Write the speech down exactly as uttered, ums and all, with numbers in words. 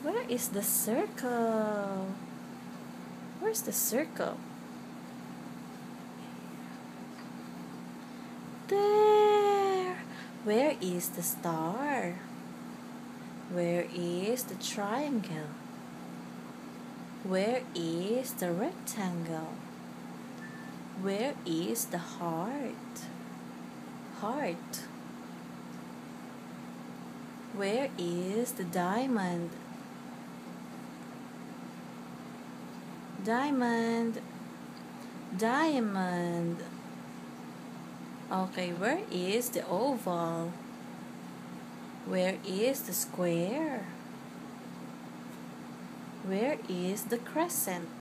Where is the circle? Where's the circle? There! Where is the star? Where is the triangle? Where is the rectangle? Where is the heart? Heart. Where is the diamond? Diamond. Diamond. Okay, where is the oval? Where is the square? Where is the crescent?